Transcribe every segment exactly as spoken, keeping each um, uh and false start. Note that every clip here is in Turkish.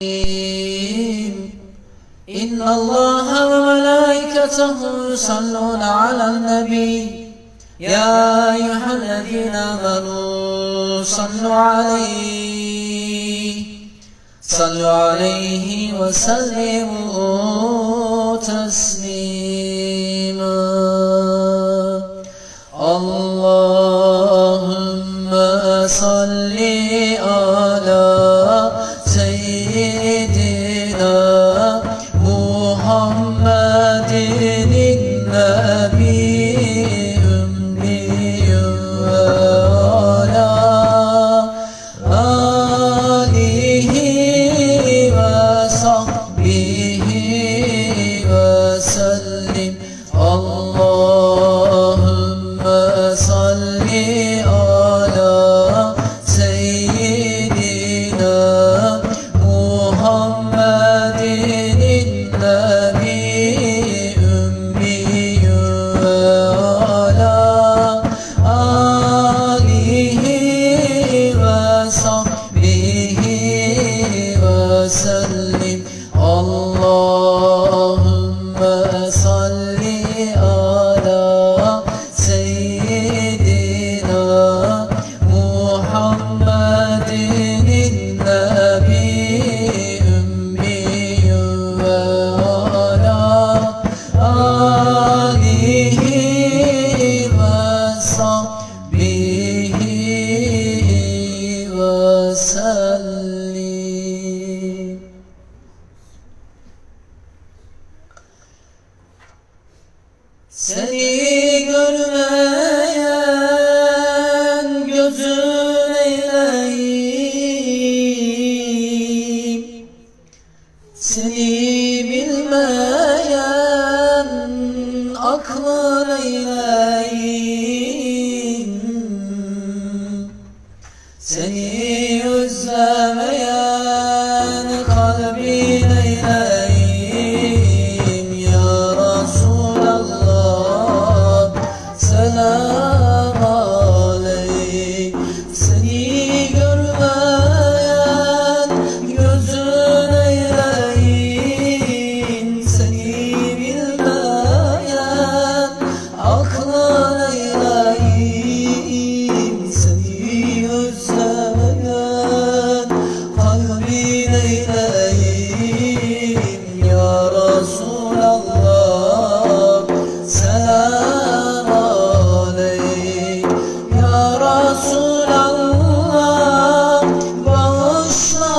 إن الله وملائكته يصلون على النبي يا أيها الذين آمنوا صلوا عليه صلوا عليه وسلموا تسليما اللهم صل على سيدنا محمد النبي أمي وعلى آله وصحبه وسلم اللهم صل على سيدنا محمد النبي أمي وعلى آله وصحبه وسلم اللهم صل على سيدنا محمد النبي أمي وعلى آله وصحبه وسلم. Seni görmeyen gözün eyleyim, seni bilmeyen aklın eyleyim, seni özlemeyen kalbin eyleyim ya Resulallah. Selam aleyk. Seni görmeyen gözün eyleyim, seni bilmeyen aklın eyleyim, seni özlemeyen kalbin eyleyim ya Resulallah. Selam aleyk ya Resulallah. Bağışla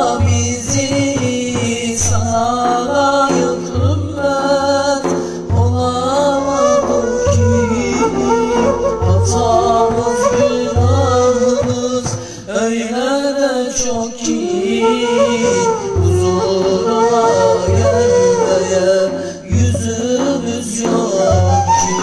bizi, sana layık ümmet olamadık ki. Hatamız günahımız öyle de çok ki, huzuruna gelmeye yüzümüz yok ki.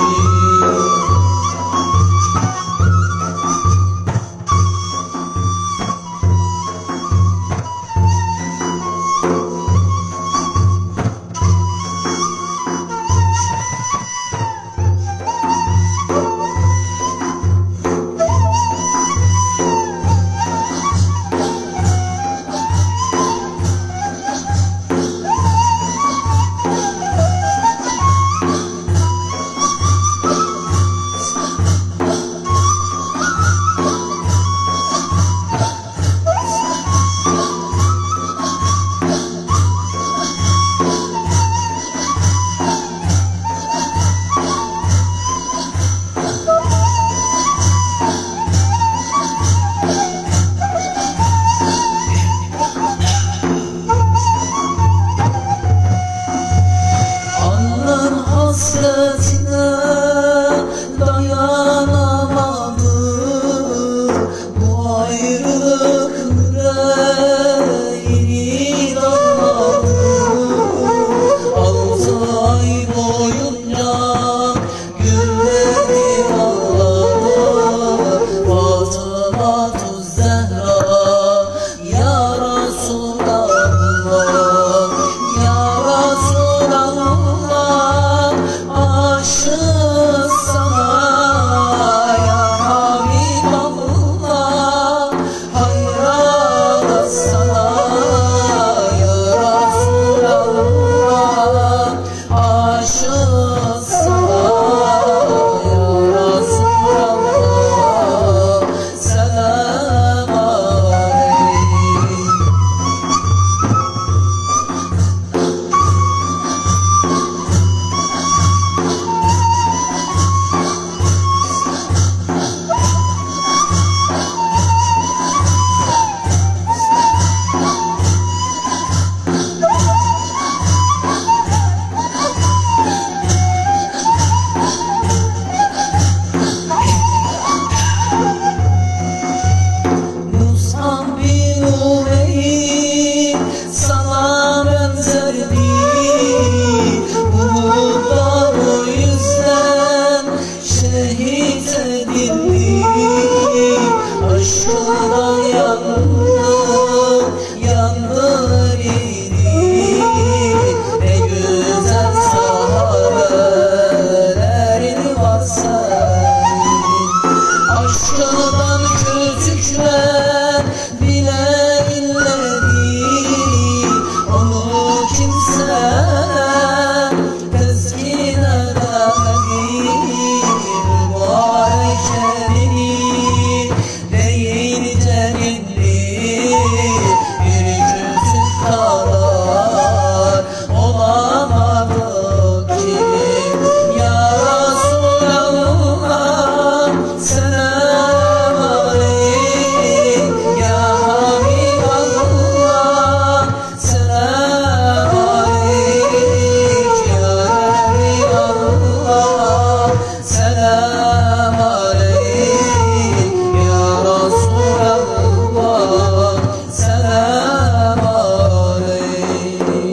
ne güzel sahabelerin var senin. Aşkından küçükler bile inledi, onu kimse tezkin edemedi. Mübarek elini değil cenindi, bir küçük kadar olamadık ki. Ya Resulallah selam aleyk, ya Habiballah selam aleyk, ya Habiballah selam aleyk, ya Resulallah selam aleyk.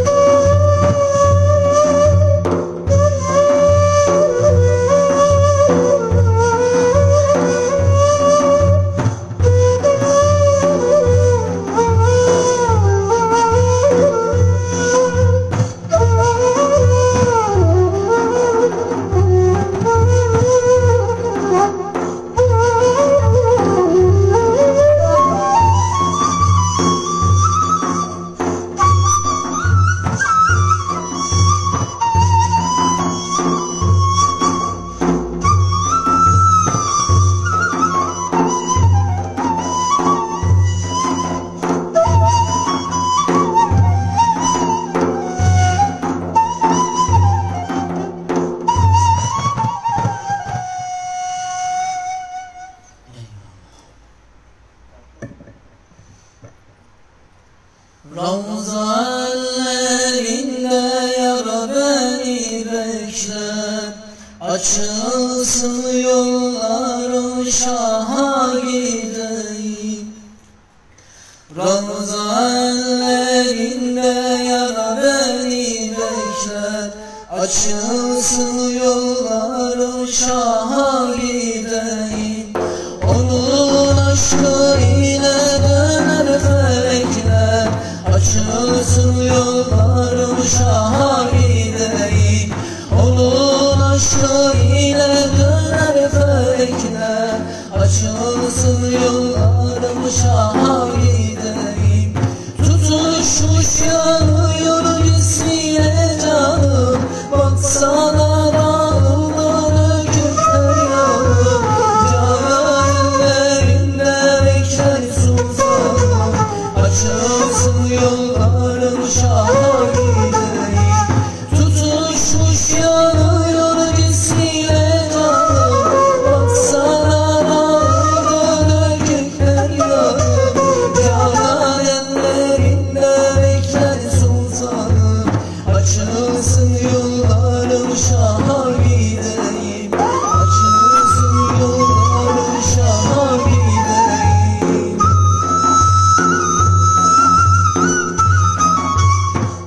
Ravza ellerinde yara beni bekler, açılsın yollarım Şah'a gideyim. Ravza ellerinde yara beni bekler, açılsın yollarım Şah'a gideyim. Onun aşkı ile döner felekler, açılsın yollarım Şah'a gideyim. Onun aşkı ile döner felekler, açılsın yollarım Şah'a gideyim. Tutuşmuş yanıyor gitsin canım, baksana dağıldı dökükler yanım. Canan ellerinde bekler sultanım, açılsın yollarım Şah'a gideyim. Tutuşmuş yanıyor gitsin canım, baksana dağıldı dökükler yanım. Canan ellerinde bekler sultanım, açılsın yollarım Şah'a gideyim. Açılsın yollarım Şah'a gideyim.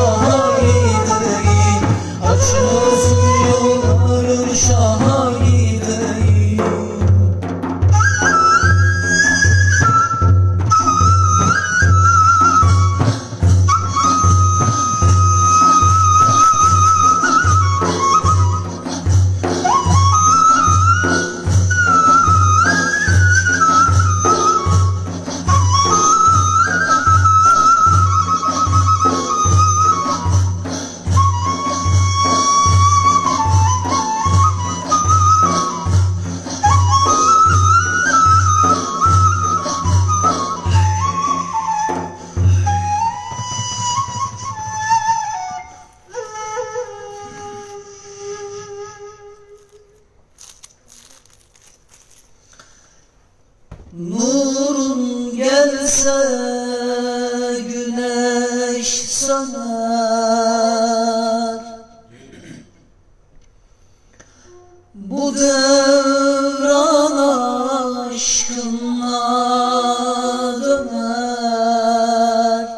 şaha gideyim. Açılsın yolların şaha gideyim. Nurun gelse güneş sanar, bu devran aşkınla döner.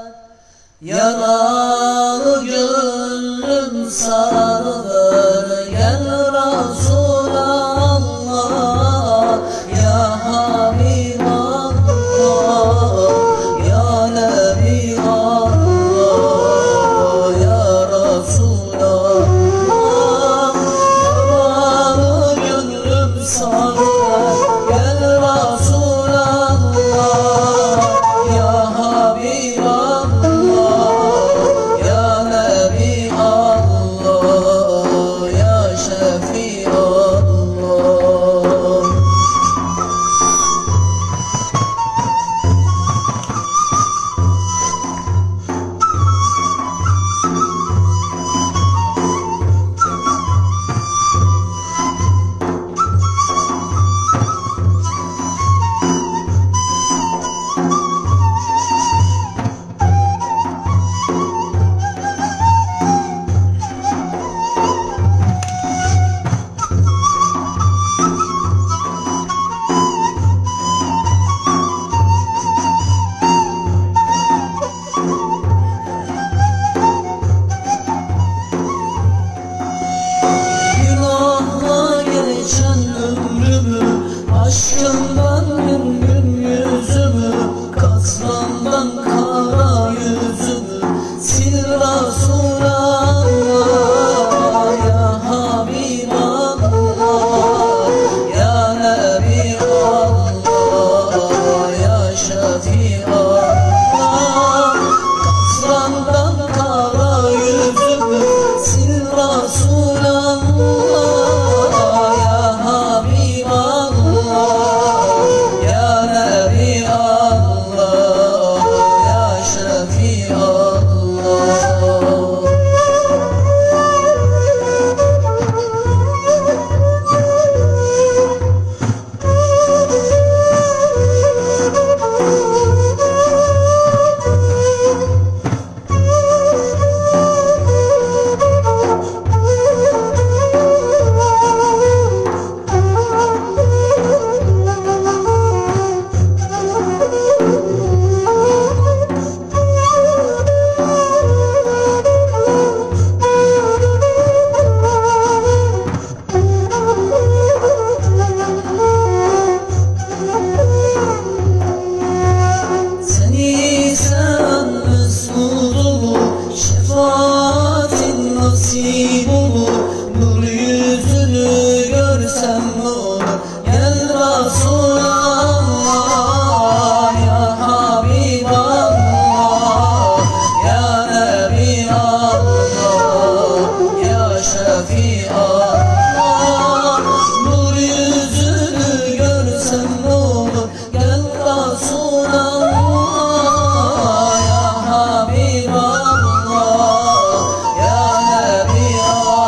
Yaralı gönlüm sarılır, gel Resulallah ya Habiballah ya Nebiallah ya Resulallah. Yaralı gönlüm sarılır, gel Resulallah ya Habiballah ya Nebiallah ya Şefiallah. Aşkından gün gün yüzümü, kasrandan kara yüzümü sil Resulallah ya Habiballah ya Nebiallah ya Şefiallah. Kasrandan kara yüzümü sil Resulallah ya Habiballah ya Nebiallah ya Şefiallah. Seni seven mesut olur, şefaatin nasip olur. Nur yüzünü görsem ne olur, gel Resulallah ya Habiballah ya Nebiallah ya Şefiallah. Nur yüzünü görsem ne olur, gel Resulallah ya Habiballah ya Nebiallah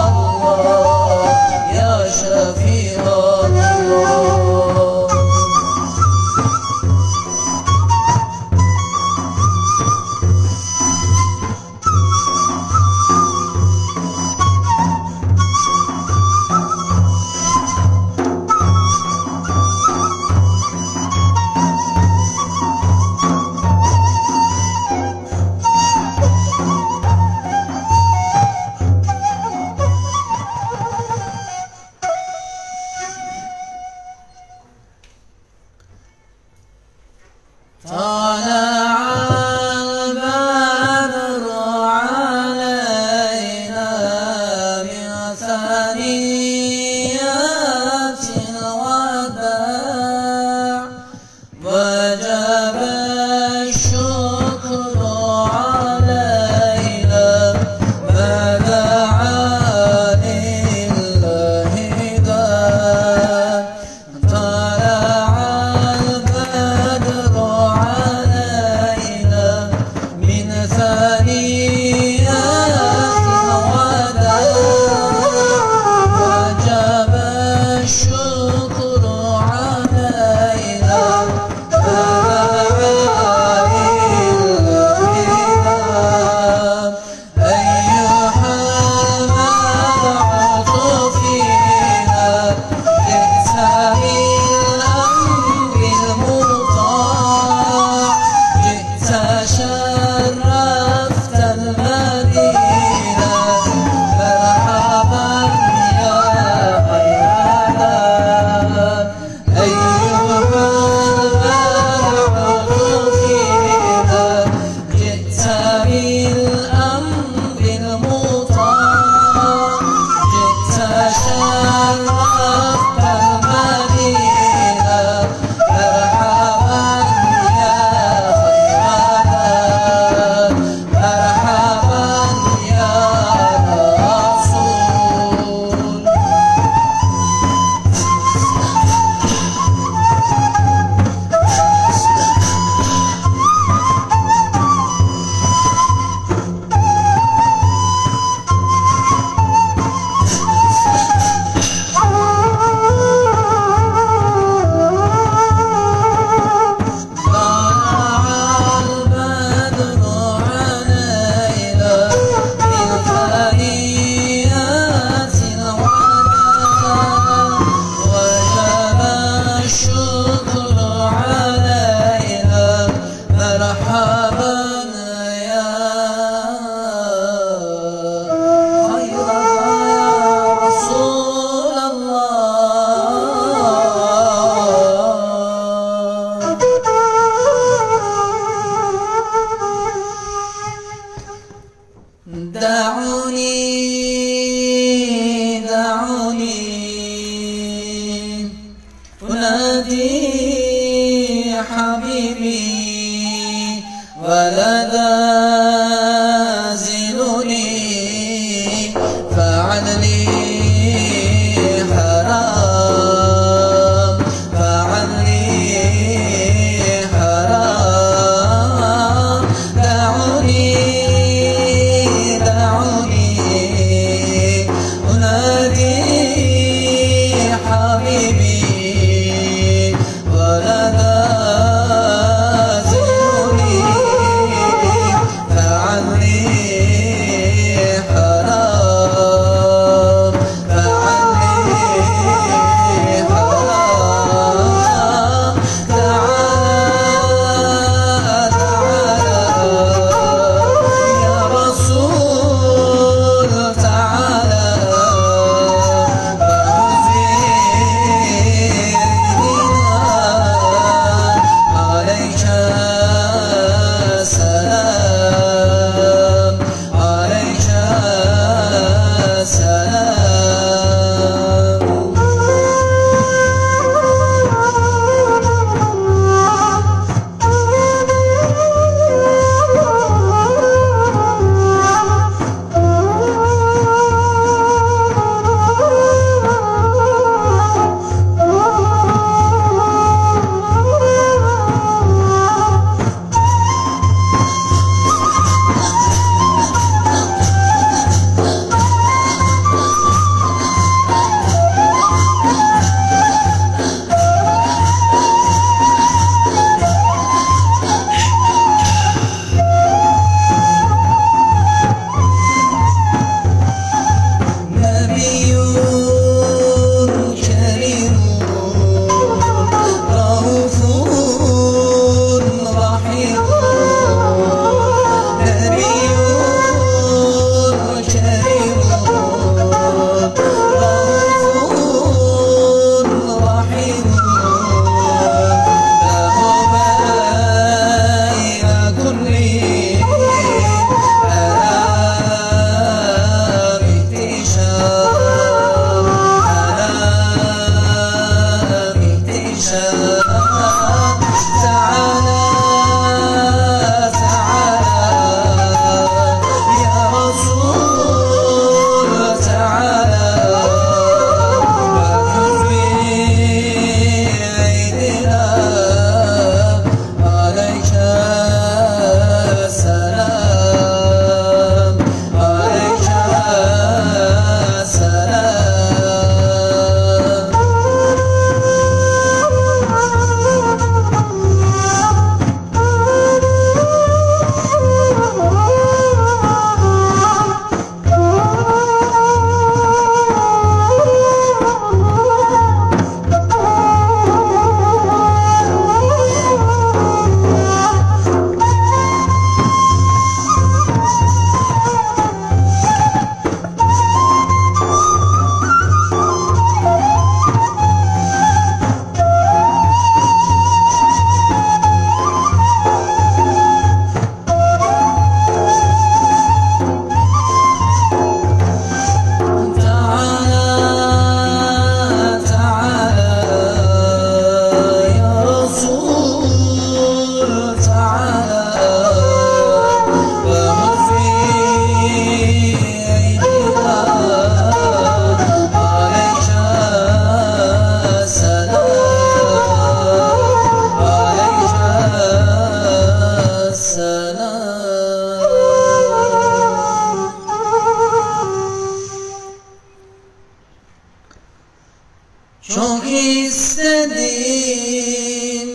istedim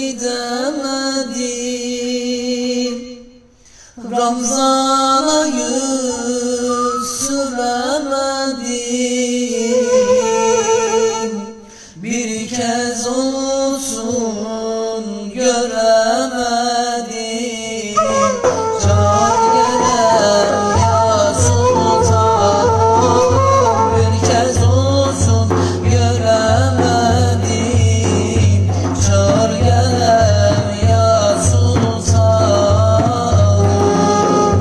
gidemedim, Ramazan'a yüz süremedim. Bir kez olsun göremedim, çağır gelen ya sultanım. Bir kez olsun göremedim, çağır gelen ya sultanım.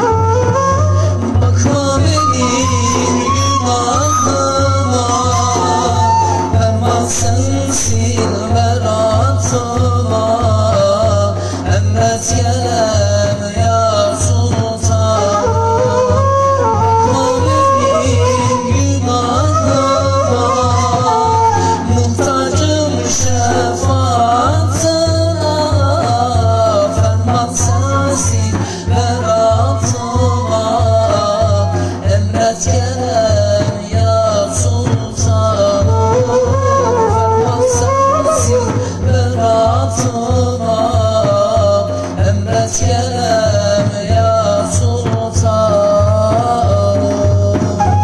Bakma benim günahıma, ferman sensin beratıma. Emret gelem ya sultanım. Bakma benim günahıma, muhtacım şefaatına. Ferman sensin beratıma. Emret gelem ya sultanım. Ferman sensin beratıma. Emret gelem ya sultanım.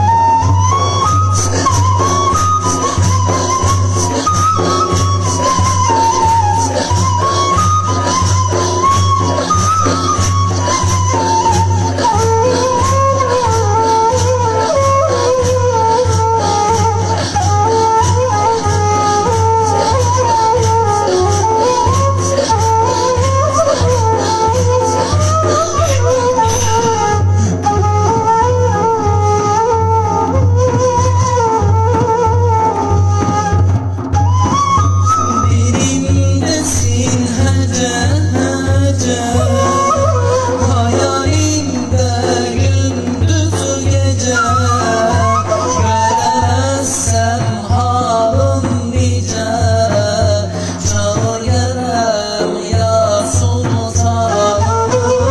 Dilimdesin hece hece, hayalimde gündüz gece. Göremezsem halım nice, çağır gelem ya sultanım.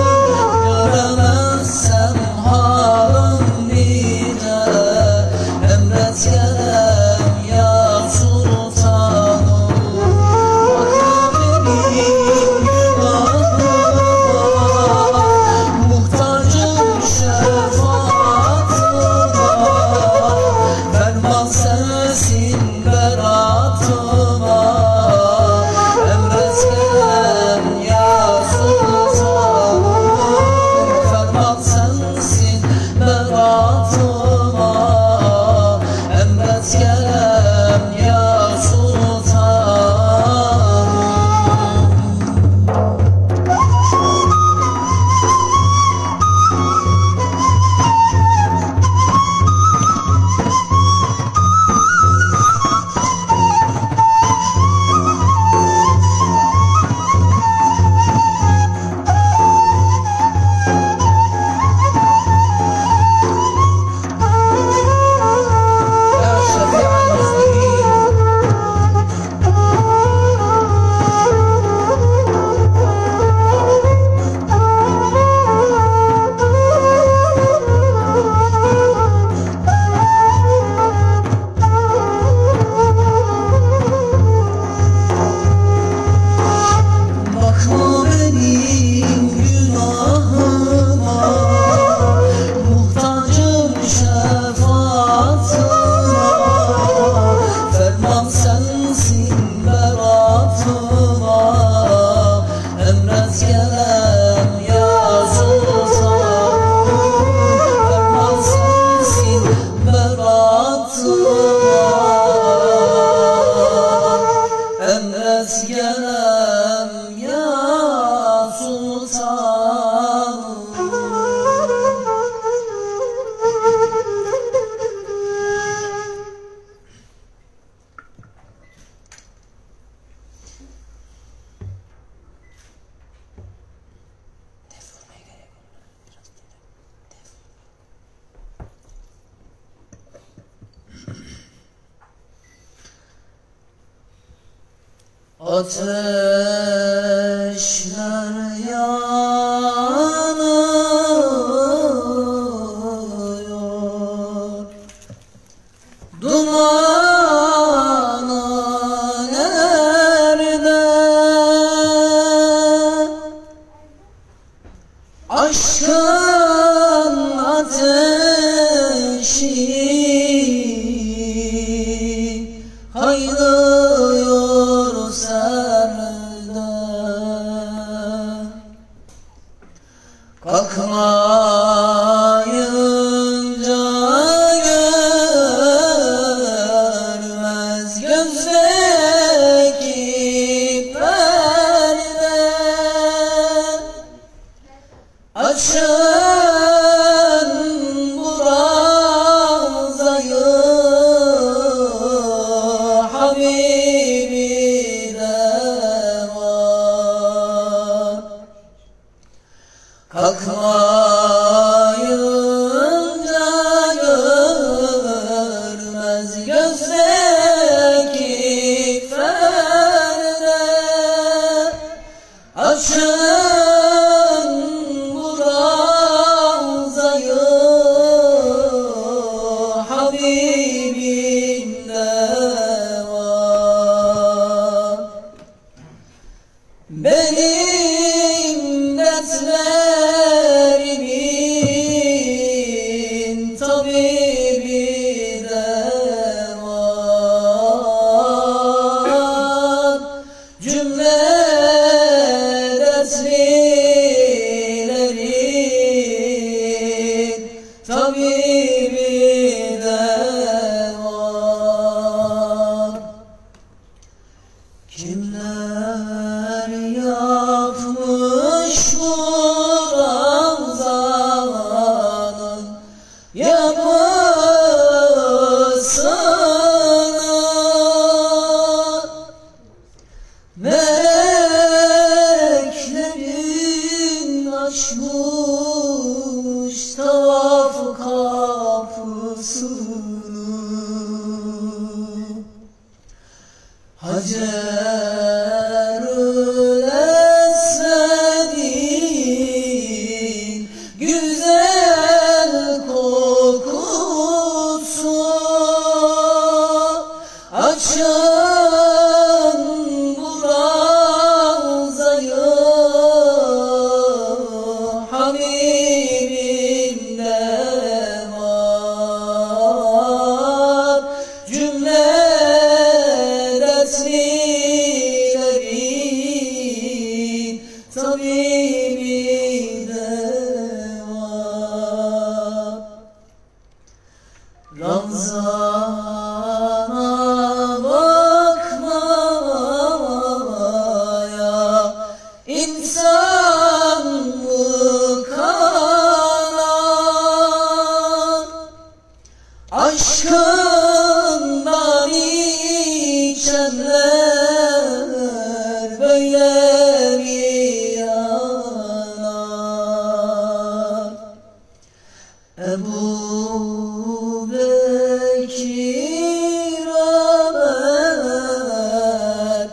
Göremezsem halım nice, emret gelem ya sultanım. Muhtacım şefaatına. Ferman sensin beratıma. Emret gelem ya sultanım. Ferman sensin beratıma. Emret gelem ya sultanım. يا شفيع المسلمين. Bakma benim günahıma, muhtacım şefaatına. Ferman sensin beratıma. Emret gelem ya sultanım. Ferman sensin beratıma. Emret gelem ya sultanım. Ateşler yanıyor, duman güneşi kaynıyor serde. Kalkmayınca görmez gözdeki perde. Açın bu ravzayı Habibi var. Kalkmayınca görmez gözdeki perde. Açın bu ravzayı Habibinde var. Benim dertlerimin tabibi de var. Cümle dertlilerin tabibi de var. Kimler yapmış bu ravzanın yapısını? Meleklerin açmış tavaf kapısını. Hacerül Esved'in güzel kokusu. Açın bu ravzayı Habibinde var. Cümle dertlilerin tabibi de var. Ravzana bakmaya insan mı kanar? Aşkından içenler böyle mi yanar? Ebu Bekir, Ömer,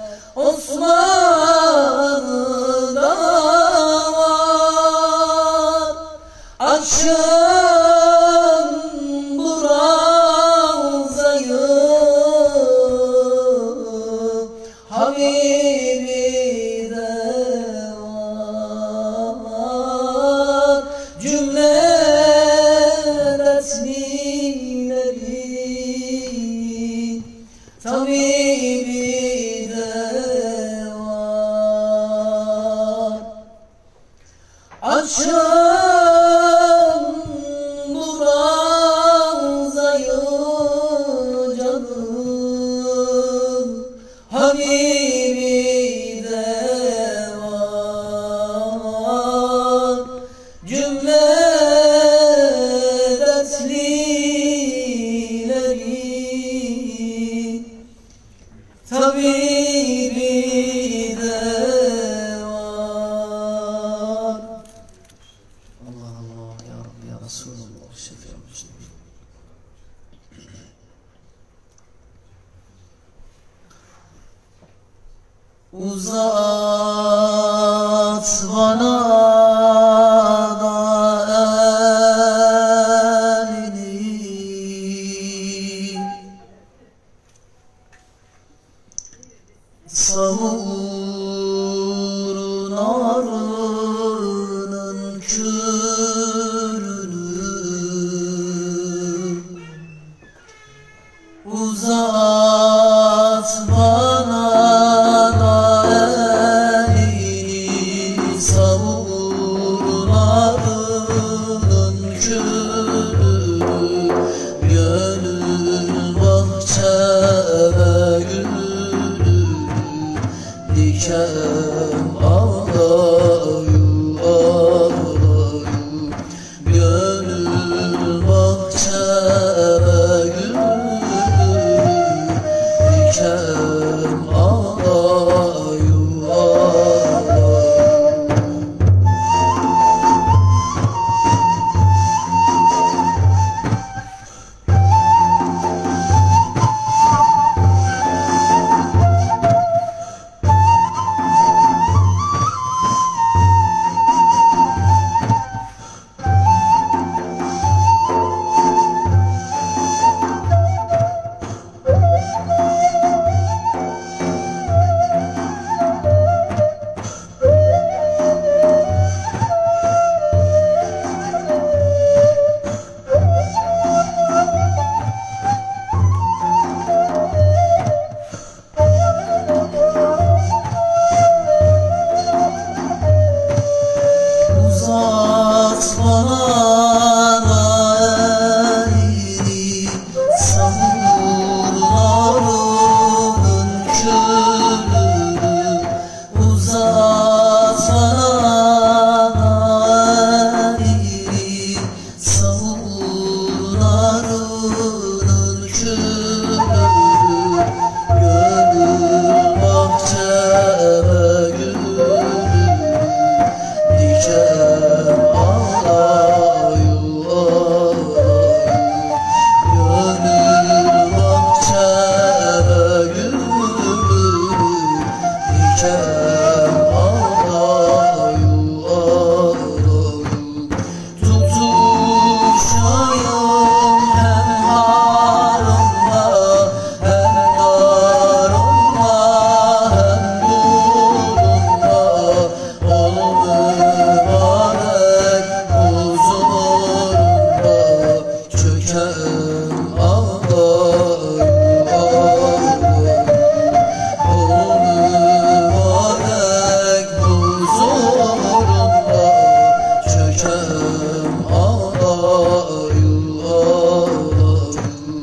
Osman'ı da var. Açın bu ravzayı Habibi de var. Cümle dertlilerin tabibi de var. Açın bu ravzayı canım Habibi de var. Cümle dertlilerin tabibi de var. Allah Allah ya Rabbi ya Resulallah şefi'l müslimin. Uzat bana da elini, savur narının külünü. Uzat bana da elini, savurlarının külü, gönül bahçeme gülü, diken ağlayı ağlayı, gönül bahçeme gülü, diken ağlayı ağlayı. Uzat bana elini, savurlarının külü, uzat bana elini, savurlarının külü, gönül bahçeme gülü, diken ağlayı ağlayı, gönül bahçeme gülü, diken ağlayı ağlayı. Tutuşayım hem harımla, hem darımla, hem nurumla, ol mübarek huzurunda, çöken ağlayı ağlayı, ol mübarek huzurunda, çöken ağlayı ağlayı.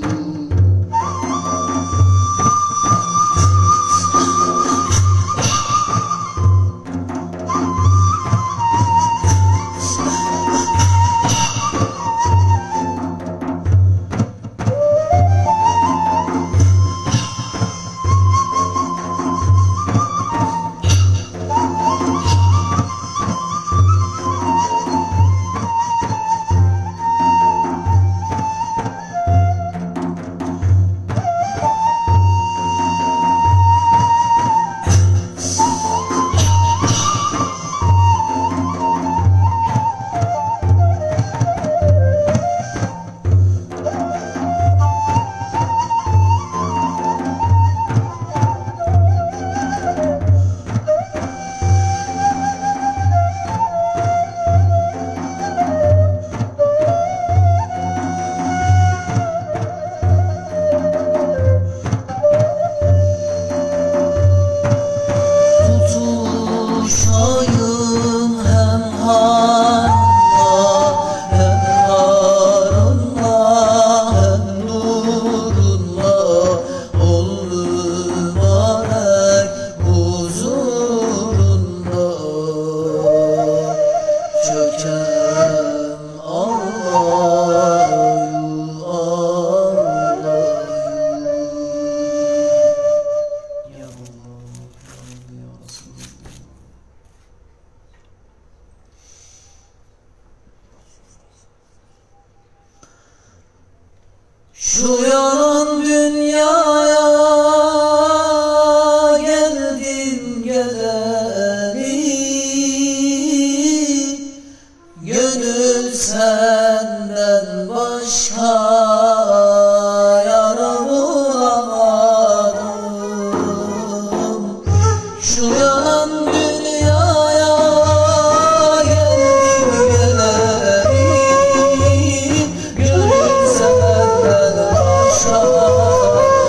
Tutuşayım hem harımla, hem harımla, hem nurunla, ol mübarek huzurunda, çöken ağlayı ağlayı. Ya Allah, ya Resulullah. Şu yalan dünyaya geldin geleli, gönül senden başka yara bulamadım. Şu yalan dünyaya geldin geleli, gönül senden başka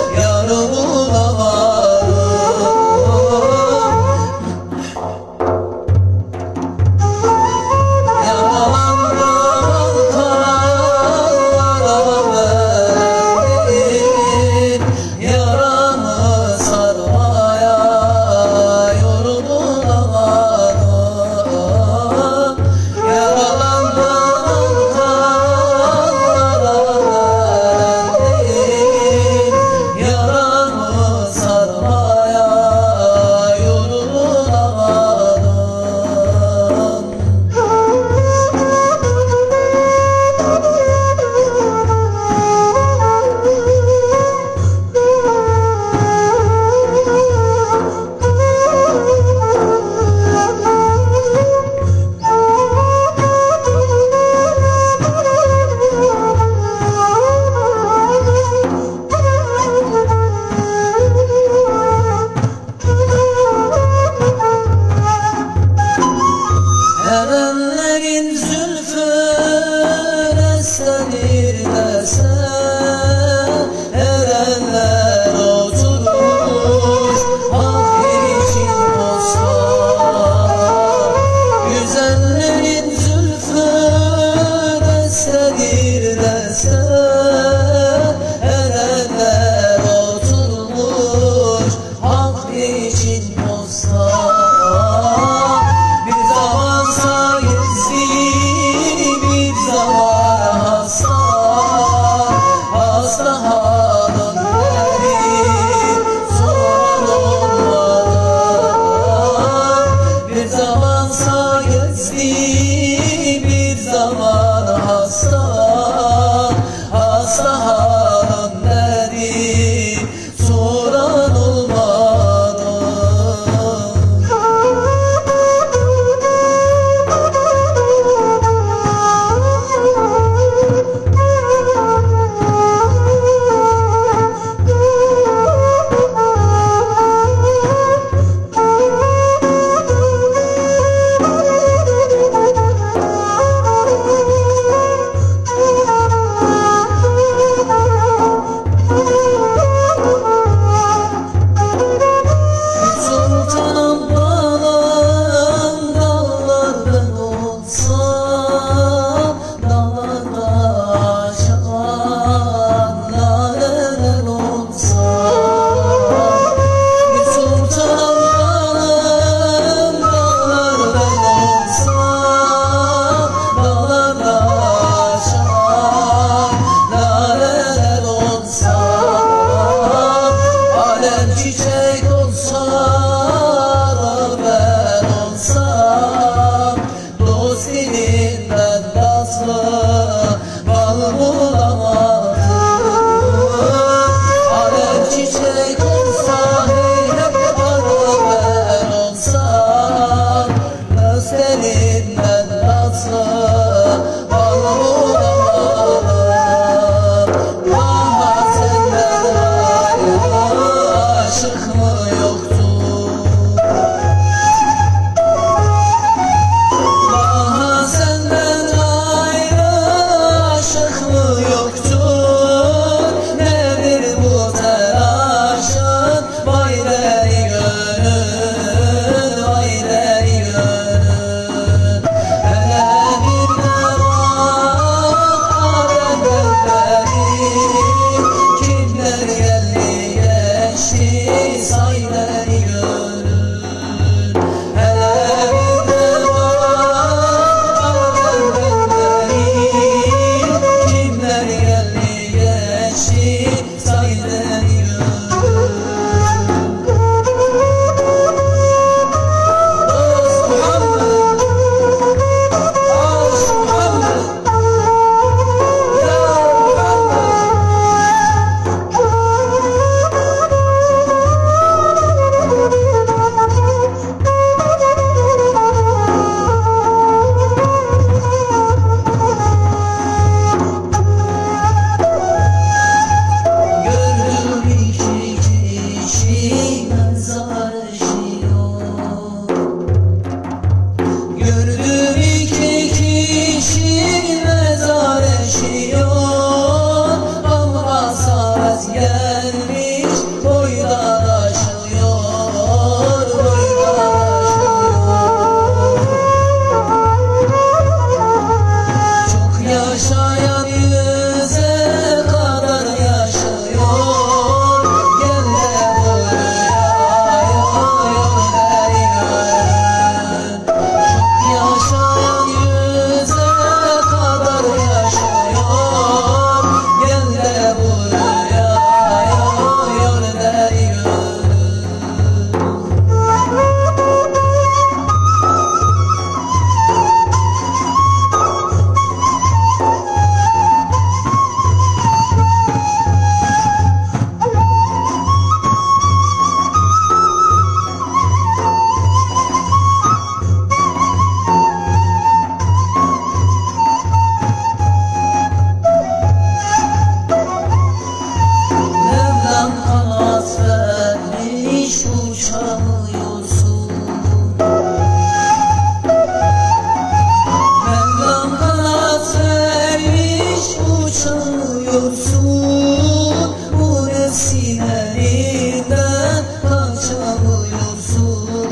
kaçamıyorsun, bu nefsin elinden kaçamıyorsun,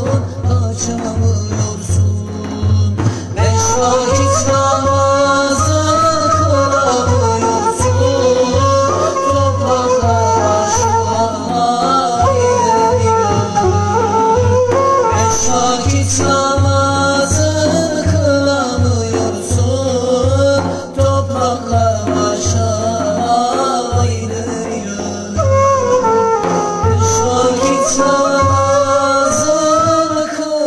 kaçamıyorsun. Beş vakit namazı kılamıyorsun, topraklara şu halini gör. Beş vakit namazı kılamıyorsun, topraklara şahidini gör. Beş vakit namazını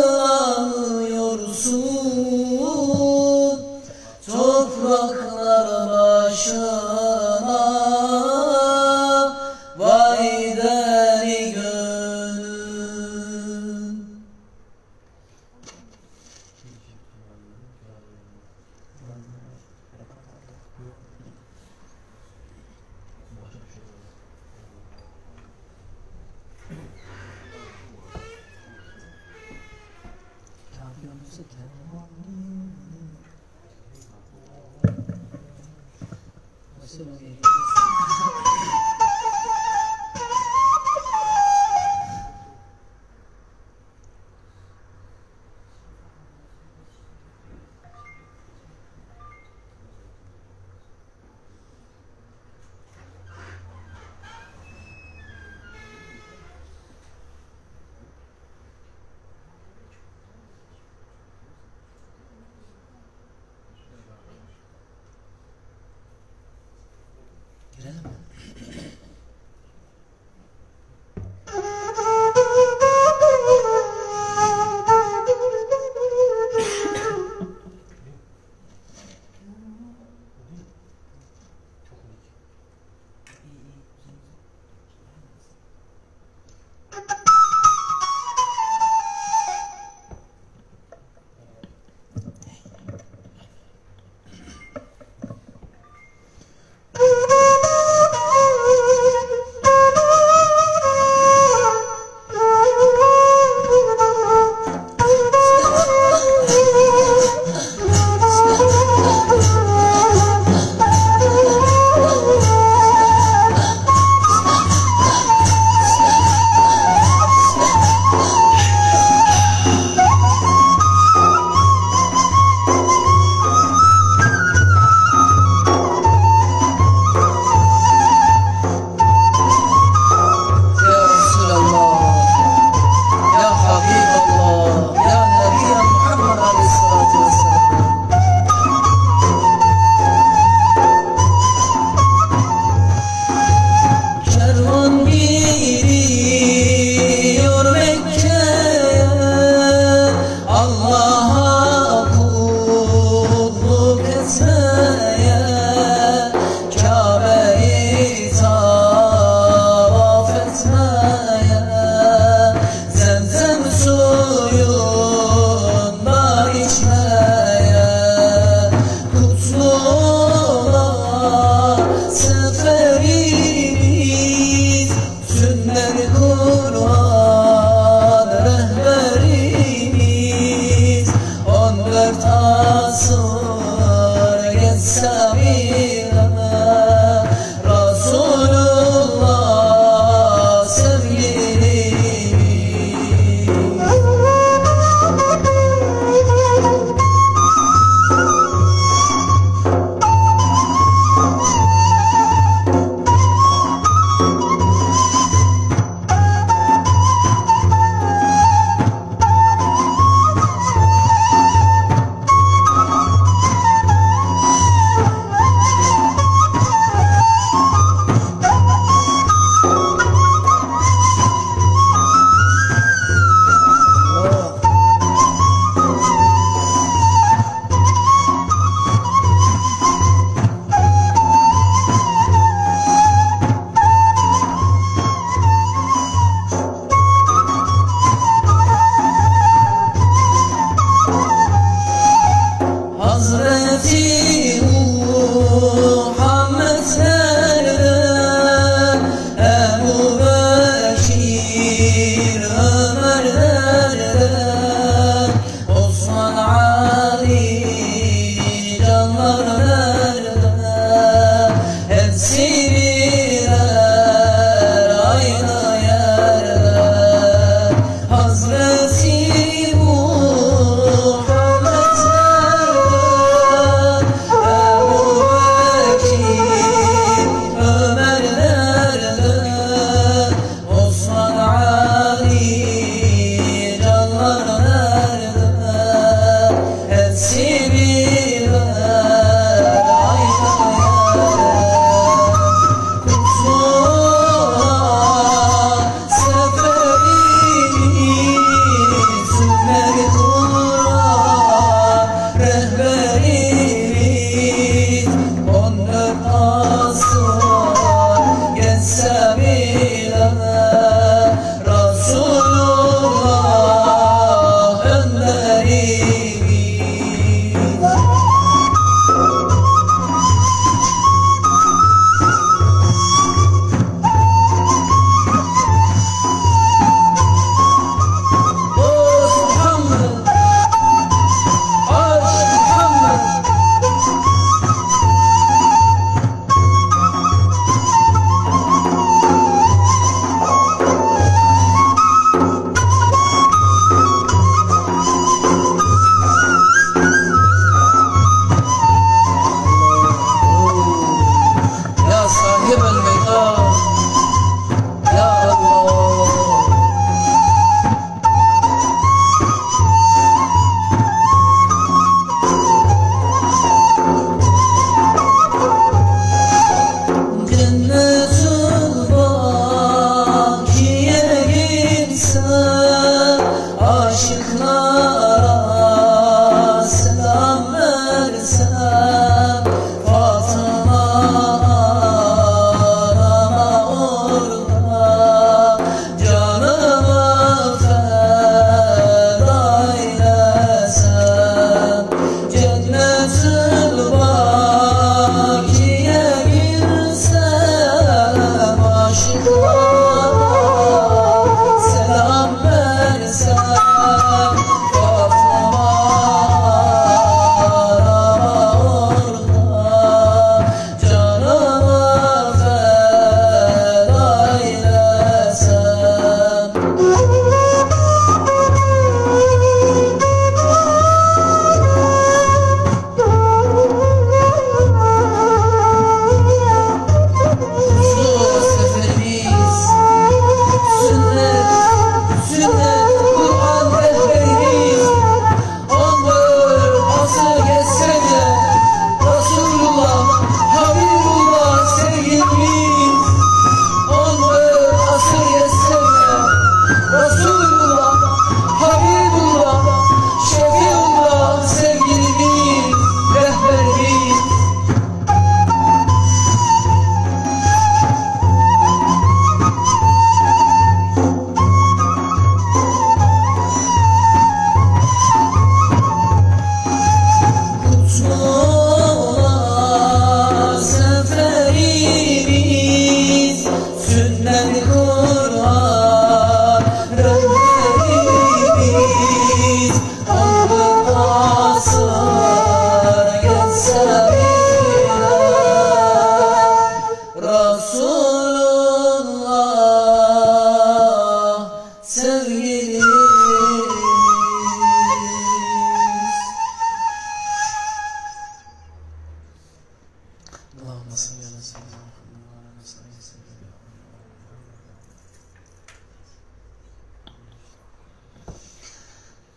kılamıyorsun, topraklara başına vay deli gönül. Girelim mi?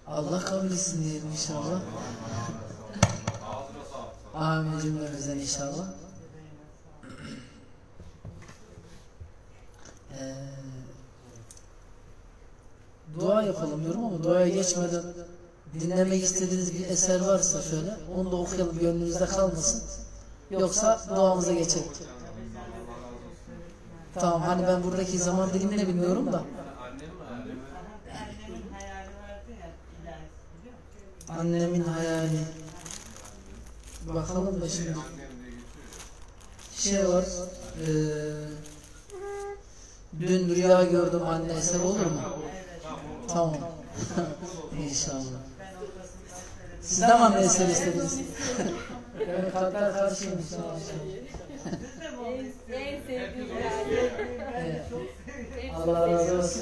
Allah kabul etsin diyelim inşallah. Amin cümlemizden inşallah. Ee, dua yapalım diyorum ama duaya geçmeden dinlemek istediğiniz bir eser varsa şöyle onu da okuyalım, gönlünüzde kalmasın. Yoksa duamıza geçelim. Tamam, hani ben buradaki zaman dilimini bilmiyorum da. Annemin hayali. Bakalım da şimdi. Şey var. Ee, dün rüya gördüm anne eser olur mu? Tamam. İnşallah. Siz de mi anne eser istediniz? Yani kalpler karşıymış. En sevdiğim Evet. Allah razı olsun.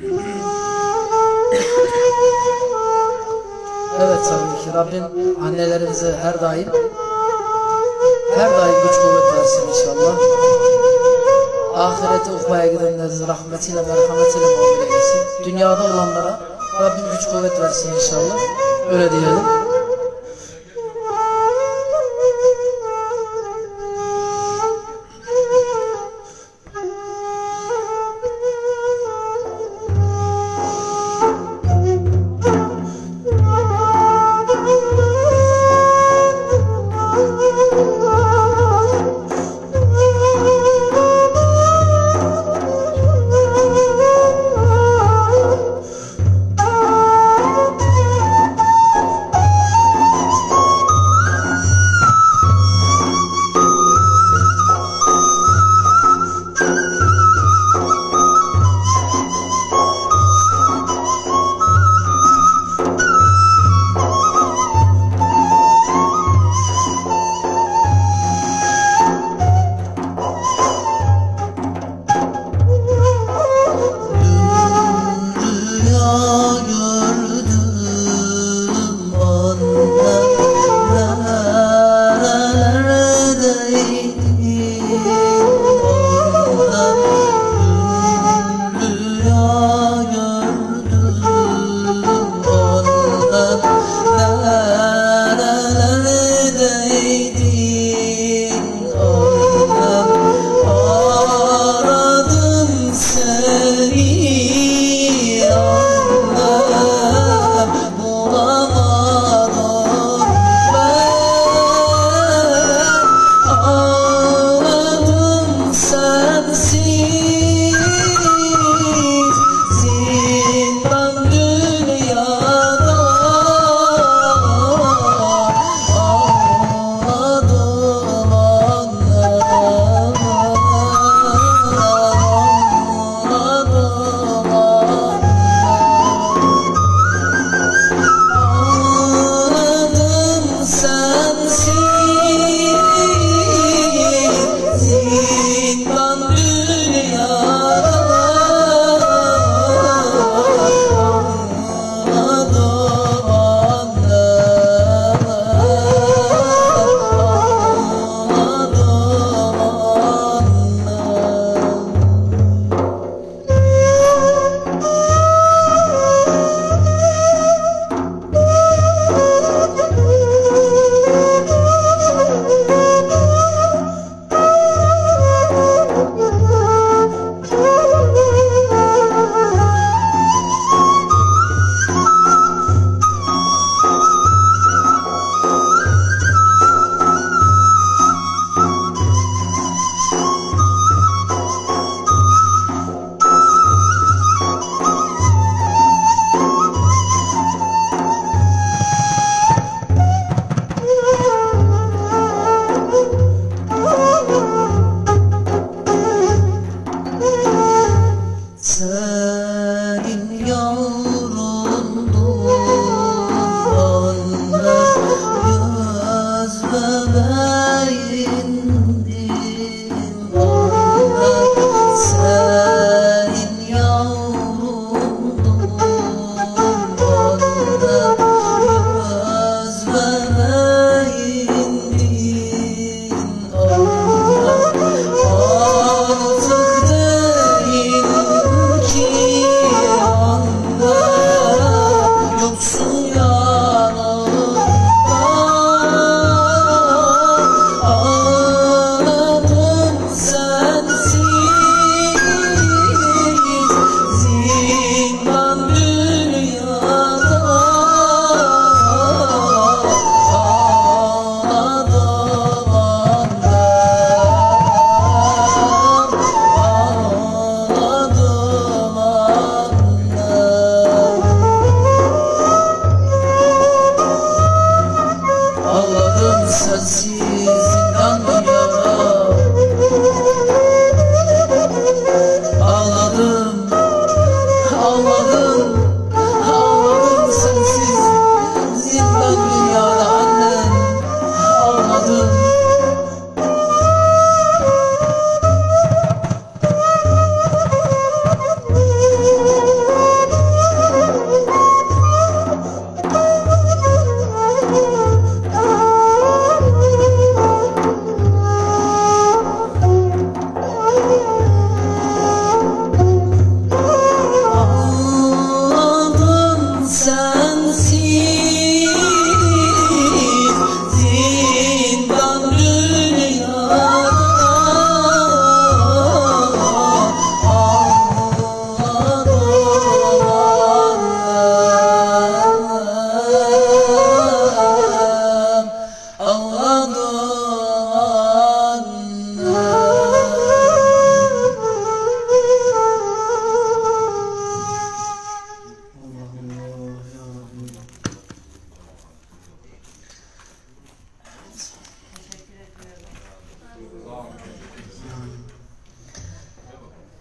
Evet, tabii ki Rabbim annelerimize her daim her daim güç kuvvet versin inşallah. Ahirete ukbaya gidenlerin rahmetiyle merhametiyle muamele eylesin. Dünyada olanlara Rabbim güç kuvvet versin inşallah. Öyle diyelim.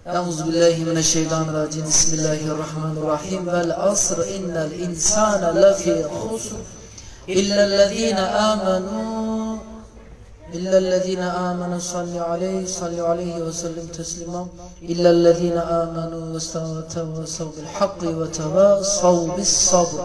Euzu billahi mineşşeytanirracim. Bismillahirrahmanirrahim. Vel asr innel insane lefî husr illellezîne âmenû illellezîne âmenû salli aleyhi salli aleyhi ve sellem teslima illellezîne âmenû ve tevasav bil hakkı ve tevasav bis sabr.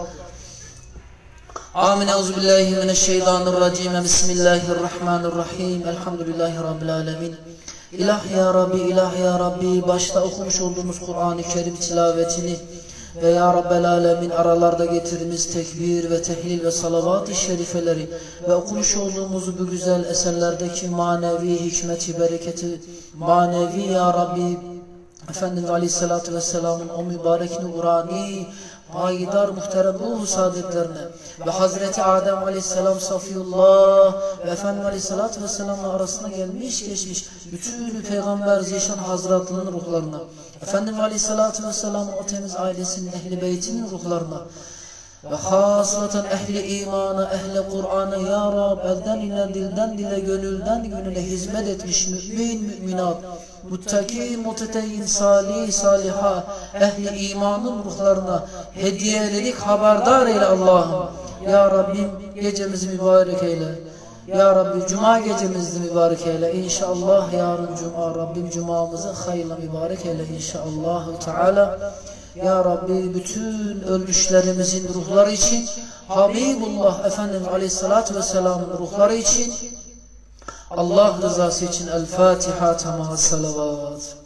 Amin. Euzu billahi mineşşeytanirracim. Bismillahirrahmanirrahim. Elhamdülillahi rabbil âlemin. İlah ya Rabbi, ilah ya Rabbi, başta okumuş olduğumuz Kur'an-ı Kerim tilavetini ve ya Rabbel Alemin aralarda getirdiğimiz tekbir ve tehlil ve salavat-ı şerifeleri ve okumuş olduğumuz bu güzel eserlerdeki manevi hikmeti, bereketi, manevi ya Rabbi, Efendimiz Aleyhisselatü Vesselam'ın o mübarek nurani, payidar muhterem ruh saadetlerine ve Hazreti Adem Aleyhisselam Safiyullah ve Efendimiz Aleyhisselatü Vesselam'la arasına gelmiş geçmiş bütün Peygamber Zişan Hazretlerinin ruhlarına, Efendimiz Aleyhisselatü Vesselam'ın o temiz ailesinin, ehli beytinin ruhlarına ve haslaten ehli imana, ehli Kur'an'a ya Rab, elden ile, dilden dile, gönülden gönüle hizmet etmiş mümin, müminat, muttaki, muteteyyin, salih, saliha, ehli imanın ruhlarına hediye ededik, haberdar eyle Allah'ım. Ya Rabbim gecemizi mübarek eyle. Ya Rabbi Cuma gecemizi mübarek eyle. İnşallah yarın Cuma, Rabbim Cuma'mızı hayırla mübarek eyle inşallah Teala. Ya Rabbi bütün ölmüşlerimizin ruhları için, Habibullah Efendimiz Aleyhisselatü Vesselam'ın ruhları için, Allah rızası için El Fatiha tamam salavat.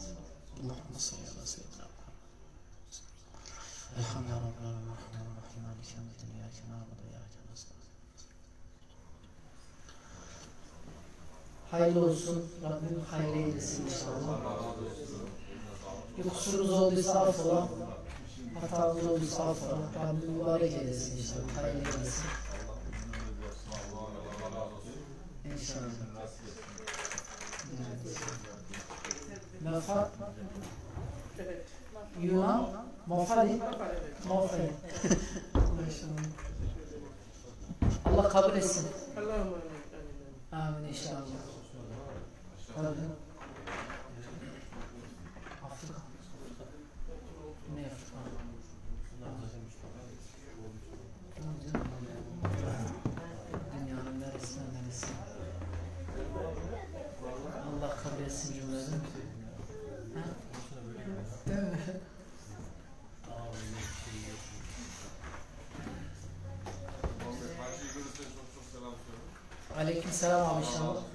Hayırlı olsun. Rabbim hayırlı eylesin inşallah. Bir kusurumuz olduysa affola. Hatamız olduysa affola. Rabbim mübarek eylesin inşallah. Hayırlı eylesin. İnşallah. Mefa Yunan Mafali Mafali Allah kabul etsin. Amin inşallah. Tabii. Afrika. Ne Afrika? Dünyanın neresinden neresi? Allah kabul etsin cümleden. Değil mi? Aleyküm selam abi inşallah.